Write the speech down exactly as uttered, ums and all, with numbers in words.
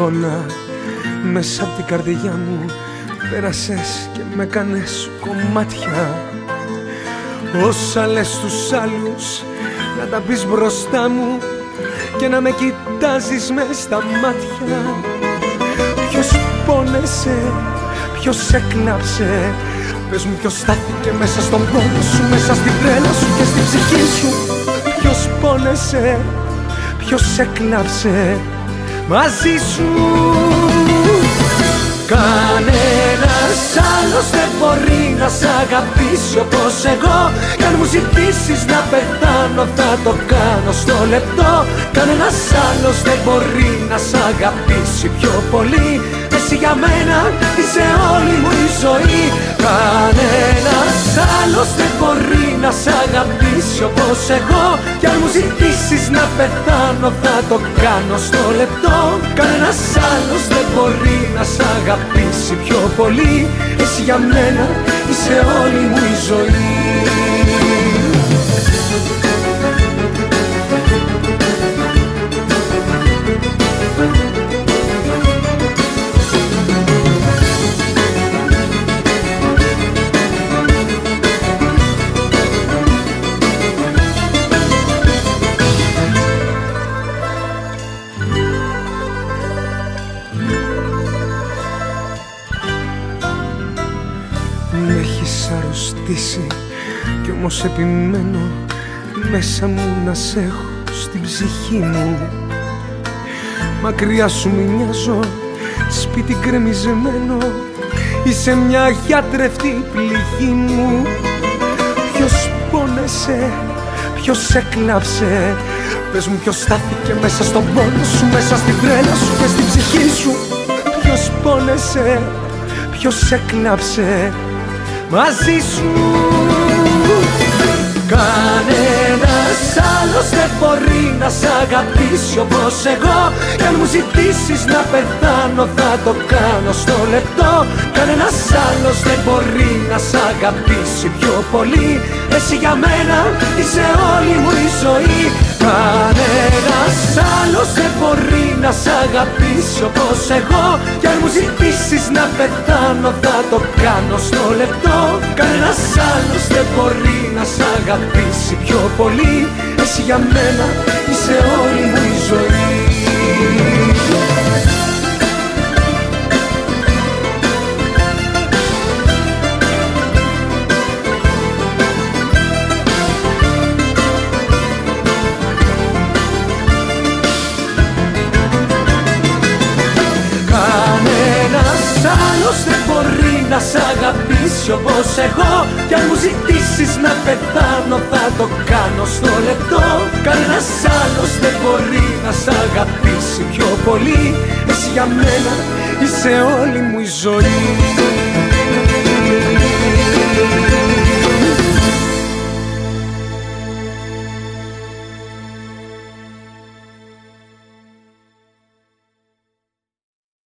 εικόνα μέσα από την καρδιά μου. Πέρασες και με κάνες κομμάτια. Όσα λες στους άλλους να τα πεις μπροστά μου και να με κοιτάζεις μες στα μάτια. Ποιος πόνεσε, ποιος έκλαψε, πες μου ποιος στάθηκε μέσα στον πόνο σου, μέσα στην τρέλα σου και στην ψυχή σου. Ποιος πόνεσε, ποιος έκλαψε μαζί σου. Κανένας άλλος δεν μπορεί να σ' αγαπήσει όπως εγώ. Κι αν μου ζητήσεις να πεθάνω θα το κάνω στο λεπτό. Κανένας άλλος δεν μπορεί να σ' αγαπήσει πιο πολύ. Εσύ για μένα είσαι όλη μου η ζωή. Κανένας άλλος δεν μπορεί να σ' αγαπήσει όπως εγώ. Κι αν μου ζητήσεις να πεθάνω θα το κάνω στο λεπτό. Κανένας άλλος δεν μπορεί να σ' αγαπήσει πιο πολύ. Εσύ για μένα είσαι όλη μου η ζωή. Με έχεις αρρωστήσει κι όμως επιμένω μέσα μου να σ' έχω στην ψυχή μου. Μακριά σου μοιάζω, σπίτι γκρεμισμένο, είσαι μια γιατρευτή πληγή μου. Ποιος πόνεσε, ποιος έκλαψε, πες μου ποιος στάθηκε μέσα στον πόνο σου, μέσα στην τρέλα σου και στην ψυχή σου. Ποιος πόνεσε, ποιος έκλαψε μαζί σου. Κανένας άλλος δεν μπορεί να σ' αγαπήσει όπως εγώ. Κι αν μου ζητήσεις να πεθάνω θα το κάνω στο λεπτό. Κανένας άλλος δεν μπορεί να σ' αγαπήσει πιο πολύ. Εσύ για μένα είσαι όλη μου η ζωή. Κανένας άλλος δεν μπορεί να σ' αγαπήσει όπως εγώ. Κι αν μου ζητήσεις να πεθάνω θα το κάνω στο λεπτό. Κανένας άλλος δεν μπορεί να σ' αγαπήσει πιο πολύ. Εσύ για μένα είσαι όλη μου η ζωή. Άλλος δεν μπορεί να σ' αγαπήσει όπως εγώ. Κι αν μου ζητήσεις να πεθάνω θα το κάνω στο λεπτό. Κανένας άλλος δεν μπορεί να σ' αγαπήσει πιο πολύ. Εσύ για μένα είσαι όλη μου η ζωή.